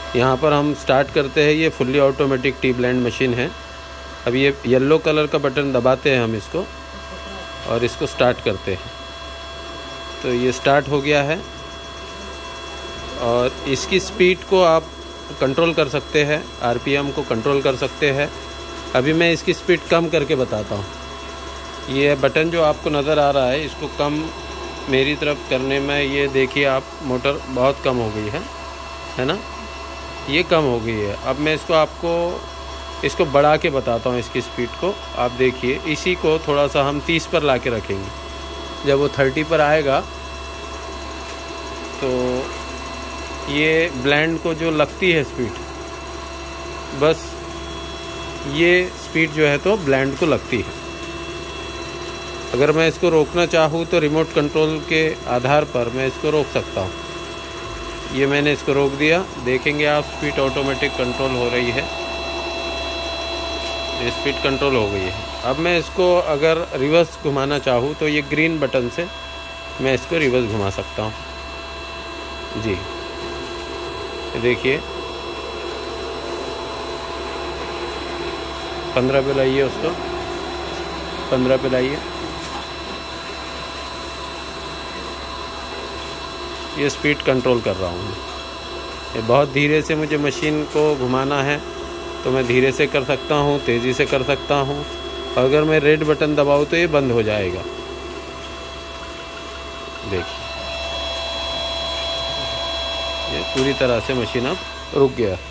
यहाँ पर हम स्टार्ट करते हैं। ये fully automatic tea blend machine है। अब ये येलो कलर का बटन दबाते हैं हम इसको और इसको स्टार्ट करते हैं। तो ये स्टार्ट हो गया है और इसकी स्पीड को आप कंट्रोल कर सकते हैं, आरपीएम को कंट्रोल कर सकते हैं। अभी मैं इसकी स्पीड कम करके बताता हूँ। ये बटन जो आपको नज़र आ रहा है, इसको कम मेरी तरफ करने में ये देखिए आप, मोटर बहुत कम हो गई है ना, ये कम हो गई है। अब मैं इसको बढ़ा के बताता हूँ इसकी स्पीड को। आप देखिए, इसी को थोड़ा सा हम 30 पर ला के रखेंगे। जब वो 30 पर आएगा तो ये ब्लेंड को जो लगती है स्पीड, बस ये स्पीड जो है तो ब्लेंड को लगती है। अगर मैं इसको रोकना चाहूँ तो रिमोट कंट्रोल के आधार पर मैं इसको रोक सकता हूँ। ये मैंने इसको रोक दिया। देखेंगे आप, स्पीड ऑटोमेटिक कंट्रोल हो रही है, ये स्पीड कंट्रोल हो गई है। अब मैं इसको अगर रिवर्स घुमाना चाहूँ तो ये ग्रीन बटन से मैं इसको रिवर्स घुमा सकता हूँ जी। देखिए 15 पे लाइए, उसको 15 पे लाइए। ये स्पीड कंट्रोल कर रहा हूँ। ये बहुत धीरे से मुझे मशीन को घुमाना है तो मैं धीरे से कर सकता हूँ, तेज़ी से कर सकता हूँ। अगर मैं रेड बटन दबाऊँ तो ये बंद हो जाएगा। देखिए, ये पूरी तरह से मशीन अब रुक गया।